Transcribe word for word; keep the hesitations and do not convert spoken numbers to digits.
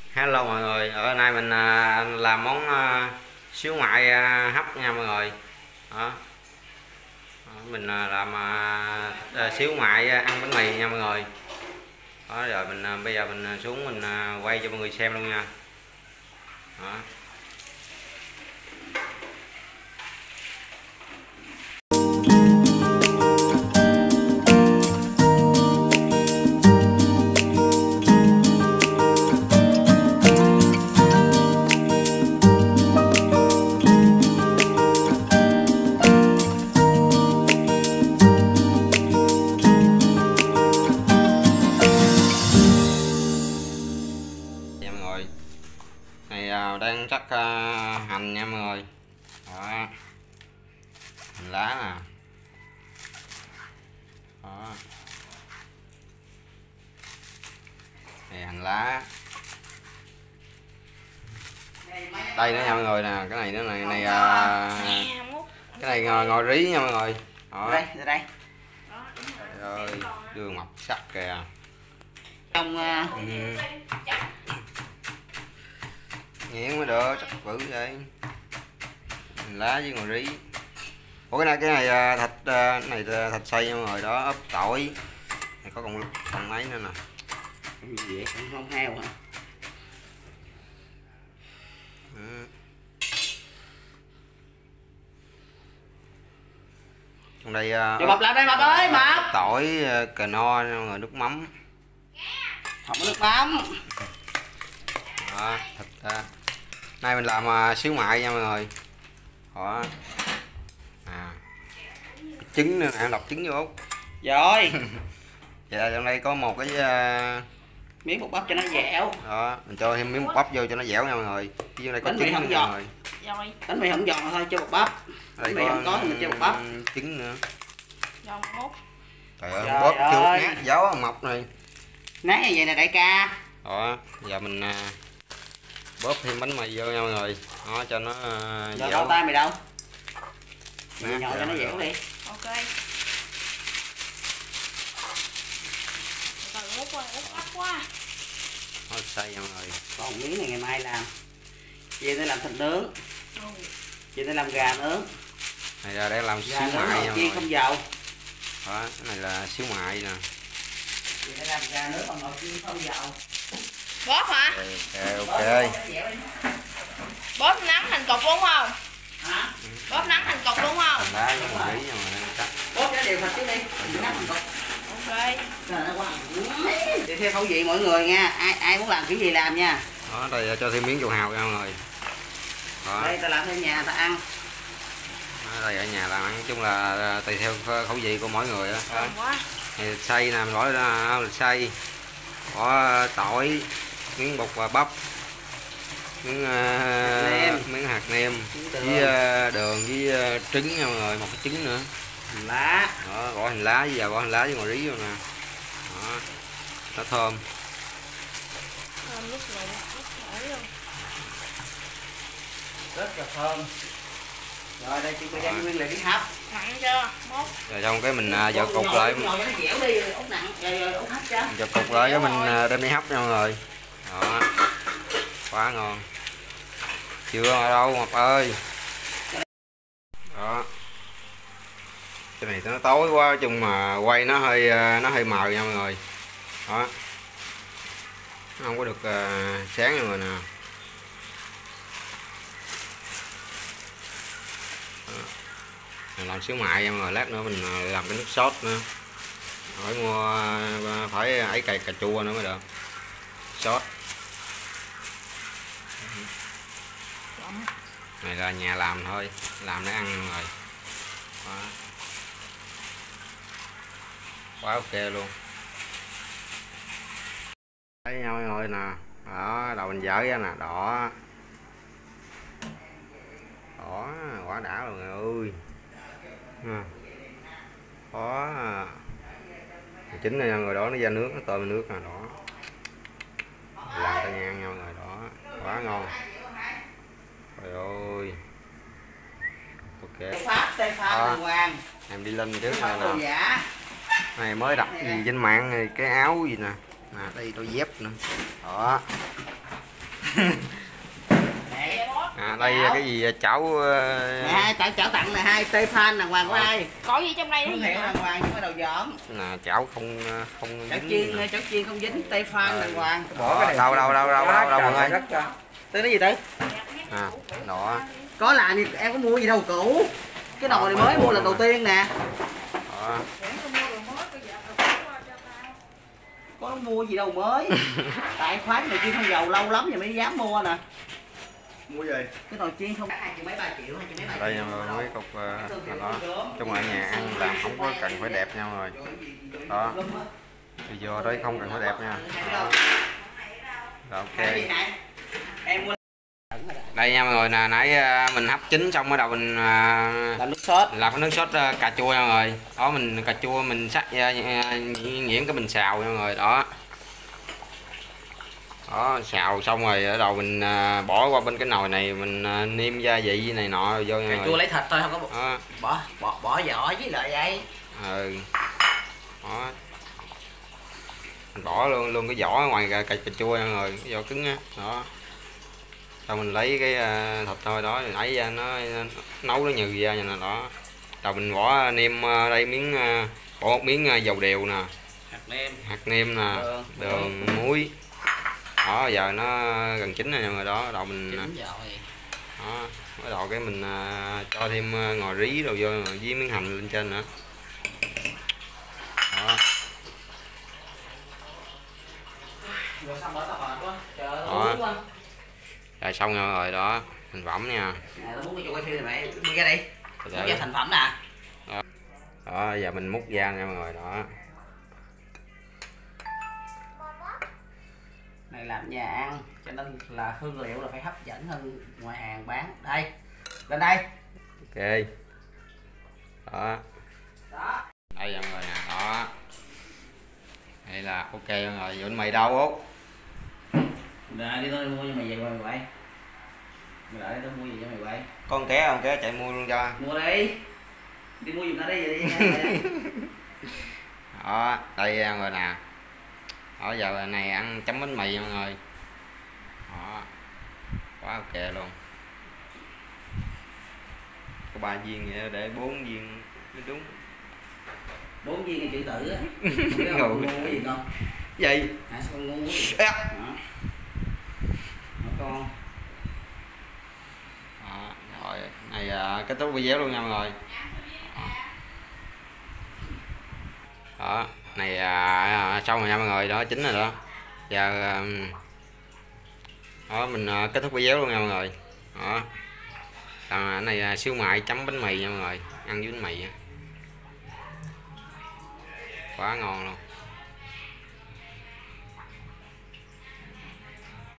Hello mọi người, ở nay mình à, làm món à, xíu mại à, hấp nha mọi người. Đó. Đó, mình à, làm à, à, xíu mại à, ăn bánh mì nha mọi người. Đó, rồi mình à, bây giờ mình à, xuống mình à, quay cho mọi người xem luôn nha. Đó. Nha mọi người. Này à, đang cắt à, hành nha mọi người. Đó. Hành lá nè. Đó. Này hành lá. Đây nữa nha mọi người nè, cái này nữa này này à, cái này ngò, ngò rí nha mọi người. Đó. Đây, ra đây. Trời ơi, đường mọc sắc kìa. Trong uh... Ừ. Nghiện mới được, chắc bự vậy. Lá với ngò rí. Ủa cái này cái này à, thịt à, cái này thịt xay nha mọi người, đó ốp tỏi. Này có còn còn mấy nữa nè. Cái gì vậy? Con không heo hả? Ừ. Còn đây Cho bập lại đây bập ơi, bập. Tỏi cà no mọi người, nước mắm. Học nước mắm. Đó, thịt à. Nay mình làm à, xíu mại nha mọi người. Đó. À. Trứng nữa nè, lọc trứng vô Út. Rồi. Vậy là trong đây có một cái uh... miếng bột bắp cho nó dẻo. Đó, mình cho thêm miếng bột bắp vô cho nó dẻo nha mọi người. Dưới đây có bánh trứng mì không nữa giòn. mọi người. Rồi. Bánh mì không giòn thôi cho bột bắp. Bánh mì không có thì mình cho bột bắp. Trứng nữa. Giòn mốt. Trời ơi, bóp chưa nát gió mọc này. Nát như vậy nè đại ca. Đó, giờ mình uh, bóp thêm bánh mì vô nha mọi người. Đó cho nó uh, Rồi dẻo. đâu tay mày đâu? Nát nhỏ cho nó dẻo đi. Ok. Từ út quá, út áp quá. Nó xay nha mọi người. Còn miếng này ngày mai làm. Chị để làm thịt nướng. Ừ. Chị để làm gà nướng. Này là để làm xíu Gà nướng mại nha mọi chiên người. không dầu. Đó, cái này là xíu mại nè. Chị để làm gà nướng bằng nồi chiên không dầu. Bóp hả? Ok, ok. Bóp nắng thành cục đúng không? Hả? Bóp nắng thành cục đúng không? Hành lá với ngò rí nha mọi người, cắt. Bóp cho đều thịt trước đi. Đừng nắp thành cục. Ok. Trời nó quá. Thì theo khẩu vị mọi người nha, ai ai muốn làm kiểu gì làm nha. Đó, đây cho thêm miếng dầu hào nha mọi người. Đó. Đây ta làm theo nhà ta ăn. Đó, đây ở nhà làm ăn, nói chung là tùy theo khẩu vị của mỗi người đó. Ngon quá. Thì xay nè, mình bỏ ra lịch xay, bỏ tỏi, miếng bột và bắp, miếng uh, miếng hạt nêm với uh, đường với uh, trứng nha mọi người, một cái trứng nữa. Hành lá. Đó, bỏ hành lá với giờ bỏ hành lá với ngò rí vô nè. Đó, nó thơm. Thơm lúc này lúc nổi luôn. Rất là thơm. Rồi đây chị cô đem nguyên liệu đi hấp. Mặn chưa? Mốt. Rồi xong cái mình uh, dò cục lại. Ngồi cho nó dẻo đi, út nặng, rồi rồi út hấp cho. Dò cục lại cái mình uh, đem đi hấp nha mọi người. Đó, quá ngon. Chưa ở đâu Ngọc ơi. Đó, cái này nó tối quá, chung mà quay nó hơi nó hơi mờ nha mọi người. Đó, nó không có được uh, sáng nha mọi người nè. Mình làm xíu mại nha mọi người, lát nữa mình làm cái nước sốt nữa. Phải mua, phải ấy cà cà chua nữa mới được. Sốt này là nhà làm thôi, làm để ăn rồi. Đó. Quá ok luôn. Thấy nhau mọi người nè. Đó, đầu mình dở ra nè, đỏ đỏ quả đã luôn rồi ơi. Đó, chính là người đó nó ra nước, nó tôm nước nè, đó làm tay nhang nha mọi người. Đó, quá ngon. Trời ơi. Ok. Đó. Em đi lên trước này nè. Này mới đặt gì trên mạng này, cái áo gì nè. Nè đây đôi dép nữa. Đó. À, đây cái gì chảo Nè, chảo chảo tặng là hai Stefan đàng hoàng của ai? Có gì trong đây đó Thương gì hiệu hả? đàng hoàng chứ không phải đầu dỏm. nè, chảo không không Chảo dính. chiên, chảo chiên không dính Stefan đàng hoàng. Bỏ cái đâu đâu đâu đâu đâu đâu mọi người. Tới cái gì tới? À, đó. Có làm thì em có mua gì đâu cũ. Cái nồi này mới mua lần đầu tiên nè. Đó. Có mua gì đâu mới. Tại khoáng này chiên không dầu lâu lắm rồi mới dám mua nè. Mua gì? Cái nồi chiên không hai triệu mấy ba triệu hai triệu mấy ba triệu. Đây nha mọi người, mấy cục uh, đó. Trong ở nhà ăn làm không có cần phải đẹp nha mọi người. Đó. Video đấy không cần phải đẹp nha. Đó. Rồi, ok. Em mua Đây nha mọi người, nè nãy mình hấp chín xong bắt đầu mình làm nước sốt. làm cái nước sốt cà chua nha mọi người. Đó mình cà chua mình sắc nhuyễn cái mình xào nha mọi người. Đó. Đó xào xong rồi ở đầu mình bỏ qua bên cái nồi này mình nêm gia vị này nọ vô nha mọi Cà người. chua lấy thịt thôi không có bỏ Đó. bỏ bỏ, bỏ vỏ với lại vậy. Ừ. Đó. Mình bỏ luôn luôn cái vỏ ở ngoài cà, cà, cà chua nha mọi người, cái vỏ cứng á. Đó. Sau mình lấy cái uh, thịt thôi đó, mình ấy ra nó, nó nấu nó nhừ ra như nè đó. Rồi mình bỏ nêm uh, đây miếng uh, bỏ một miếng uh, dầu điều nè, Hạt nêm, hạt nêm nè, đường, đường muối. Đó giờ nó gần chín rồi nha mọi người đó, đầu mình chín rồi. đó, bắt đầu cái mình uh, cho thêm uh, ngò rí rồi vô với miếng hành lên trên nữa. Đó. Rồi xong bỏ tao mệt quá. Trời ơi, Đó. tao muốn quá. Rồi xong rồi đó, mình võng nha. Nè, tao muốn cái chỗ quay phim này mày, đưa ra đi. Từ Muốn từ. ra thành phẩm nè. Đó. Đó, giờ mình múc ra nha mọi người đó. Này làm nhà ăn cho nên là hương liệu là phải hấp dẫn hơn ngoài hàng bán. Đây. Lên đây. Ok. Đó. Đó. Đây mọi người nè, đó. Đây là ok mọi người, bánh mì đâu Út? Rồi đi tôi mua cho mày về quay mày quay. Mày lại tôi mua gì cho mày quay. Con té không té chạy mua luôn cho. Mua đi. Đi mua giùm tao đi vậy đi. Đó, đây mọi người nè. Đó giờ này ăn chấm bánh mì nha mọi người. Đó. Quá ok luôn. Có ba viên vậy để bốn viên mới đúng. Bốn viên chữ tử á. Ngủ. Ngu cái gì con? Gì? Hả sao con ngu cái gì? À. Đó. Đó con. Đó, rồi này à, kết thúc video luôn nha mọi người. Đó, này à, xong rồi nha mọi người, đó chín rồi đó. Giờ à, đó mình à, kết thúc video luôn nha mọi người. Đó. Còn cái này à, siêu mại chấm bánh mì nha mọi người, ăn với bánh mì quá ngon luôn.